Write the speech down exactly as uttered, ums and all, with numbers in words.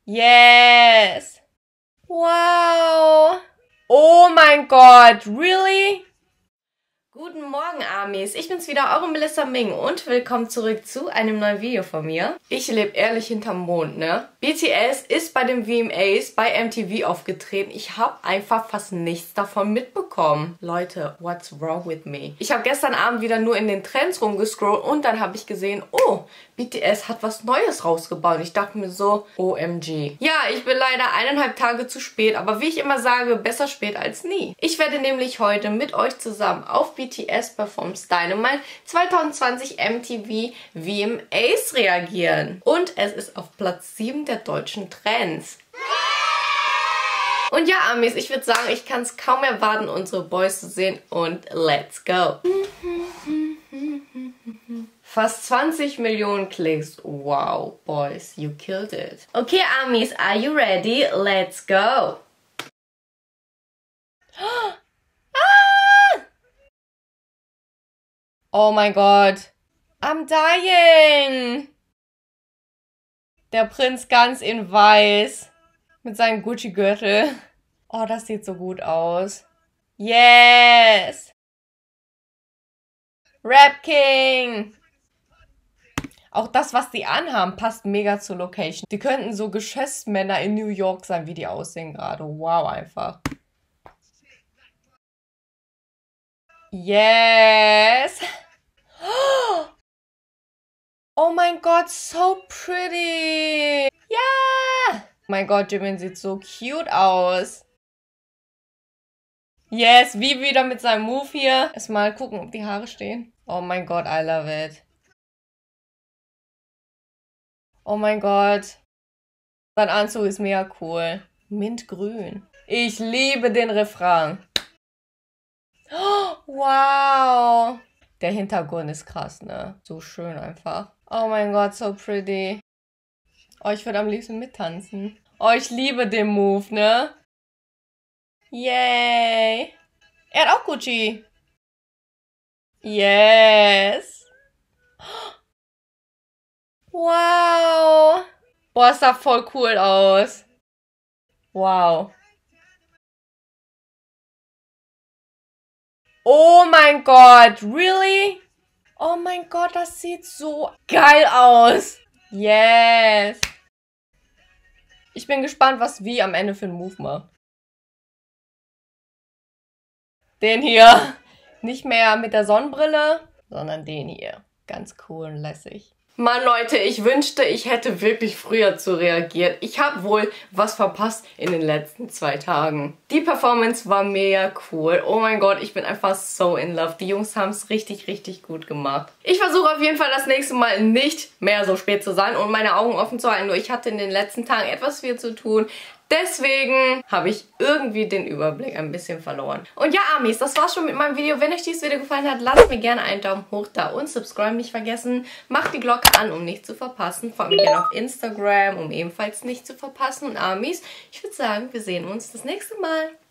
Yes! Wow! Oh mein Gott, really? Guten Morgen, Amis. Ich bin's wieder, eure Melissa Ming und willkommen zurück zu einem neuen Video von mir. Ich lebe ehrlich hinterm Mond, ne? B T S ist bei den V M As bei M T V aufgetreten. Ich habe einfach fast nichts davon mitbekommen. Leute, what's wrong with me? Ich habe gestern Abend wieder nur in den Trends rumgescrollt und dann habe ich gesehen, oh, B T S hat was Neues rausgebaut. Ich dachte mir so, O M G. Ja, ich bin leider eineinhalb Tage zu spät, aber wie ich immer sage, besser spät als nie. Ich werde nämlich heute mit euch zusammen auf B T S Performs Dynamite zwanzig zwanzig M T V V M As reagieren. Und es ist auf Platz sieben der deutschen Trends. Und ja, Amis, ich würde sagen, ich kann es kaum erwarten, unsere Boys zu sehen und let's go. Fast zwanzig Millionen Klicks. Wow, Boys, you killed it. Okay, Amis, are you ready? Let's go. Ah! Oh mein Gott. I'm dying. Der Prinz ganz in weiß. Mit seinem Gucci-Gürtel. Oh, das sieht so gut aus. Yes. Rap King. Auch das, was die anhaben, passt mega zur Location. Die könnten so Geschäftsmänner in New York sein, wie die aussehen gerade. Wow, einfach. Yes. Oh mein Gott, so pretty. Ja. Yeah. Oh mein Gott, Jimin sieht so cute aus. Yes, wie wieder mit seinem Move hier. Erstmal gucken, ob die Haare stehen. Oh mein Gott, I love it. Oh mein Gott. Sein Anzug ist mega cool. Mintgrün. Ich liebe den Refrain. Oh, wow. Der Hintergrund ist krass, ne? So schön einfach. Oh mein Gott, so pretty. Oh, ich würde am liebsten mittanzen. Oh, ich liebe den Move, ne? Yay. Er hat auch Gucci. Yes. Wow. Boah, es sah voll cool aus. Wow. Oh mein Gott, really? Oh mein Gott, das sieht so geil aus. Yes. Ich bin gespannt, was wie am Ende für einen Move macht. Den hier. Nicht mehr mit der Sonnenbrille, sondern den hier. Ganz cool und lässig. Mann, Leute, ich wünschte, ich hätte wirklich früher zu reagieren. Ich habe wohl was verpasst in den letzten zwei Tagen. Die Performance war mega cool. Oh mein Gott, ich bin einfach so in love. Die Jungs haben es richtig, richtig gut gemacht. Ich versuche auf jeden Fall das nächste Mal nicht mehr so spät zu sein und meine Augen offen zu halten. Nur ich hatte in den letzten Tagen etwas viel zu tun. Deswegen habe ich irgendwie den Überblick ein bisschen verloren. Und ja, Amis, das war's schon mit meinem Video. Wenn euch dieses Video gefallen hat, lasst mir gerne einen Daumen hoch da und subscribe nicht vergessen. Macht die Glocke an, um nichts zu verpassen. Folgt mir gerne auf Instagram, um ebenfalls nichts zu verpassen. Und Amis, ich würde sagen, wir sehen uns das nächste Mal.